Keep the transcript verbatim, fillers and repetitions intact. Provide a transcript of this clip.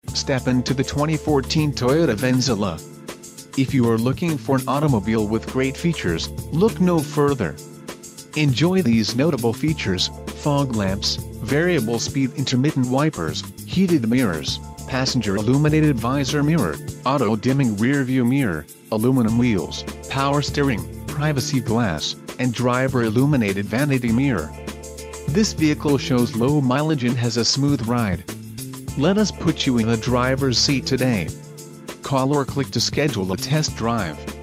Step into the twenty fourteen Toyota Venza. If you are looking for an automobile with great features, look no further. Enjoy these notable features: fog lamps, variable speed intermittent wipers, heated mirrors, passenger illuminated visor mirror, auto-dimming rear-view mirror, aluminum wheels, power steering, privacy glass, and driver illuminated vanity mirror. This vehicle shows low mileage and has a smooth ride. Let us put you in the driver's seat today. Call or click to schedule a test drive.